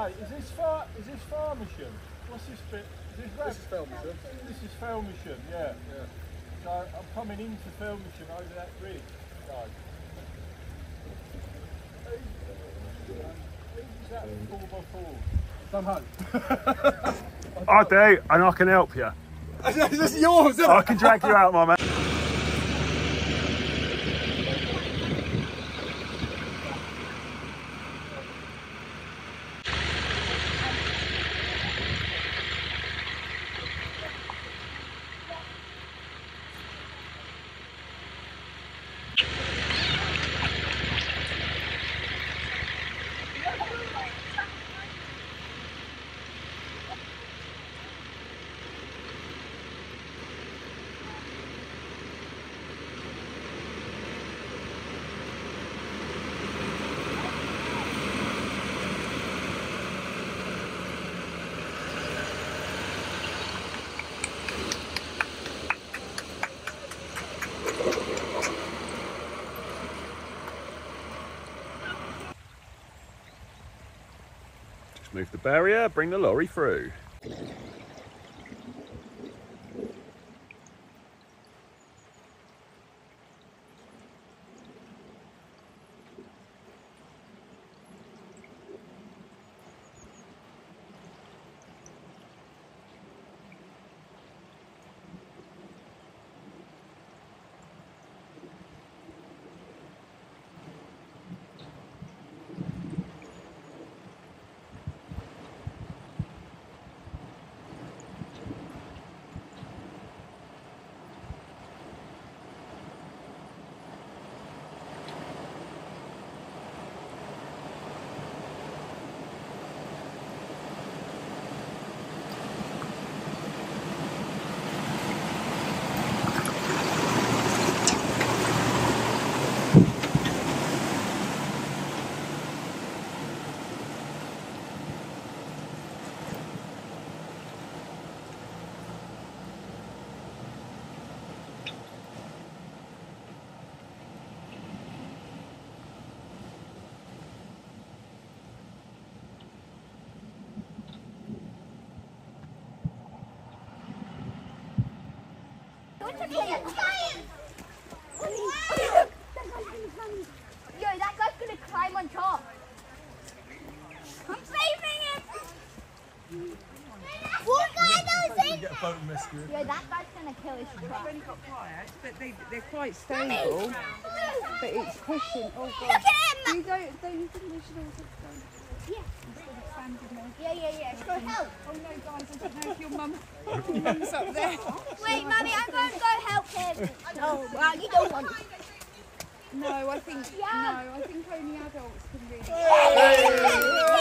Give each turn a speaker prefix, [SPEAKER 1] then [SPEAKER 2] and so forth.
[SPEAKER 1] Mate, is this Felmersham? What's this bit? This is Felmersham. This is Felmersham, yeah. So I'm coming into Felmersham over that bridge. Who's that 4x4? Somehow.
[SPEAKER 2] I do, and I can help you.
[SPEAKER 1] This is yours, isn't it?
[SPEAKER 2] I can drag you out, my man. Move the barrier, bring the lorry through.
[SPEAKER 3] Yo, that guy's gonna climb on top. I'm saving him! What guy knows it? Yo, that guy's gonna kill his truck.
[SPEAKER 4] They've only got quiet, but they're quite stable. But it's pushing. Oh god.
[SPEAKER 3] Look at him!
[SPEAKER 4] You don't you think we should all just go?
[SPEAKER 3] Yeah.
[SPEAKER 4] Instead of standing there.
[SPEAKER 3] Yeah. Let's go help.
[SPEAKER 4] Oh no, guys, I don't know if your mum's up there.
[SPEAKER 3] Wait, Mummy, I'm going to go help him. Oh, well, you don't want to.
[SPEAKER 4] No, I think only adults can really.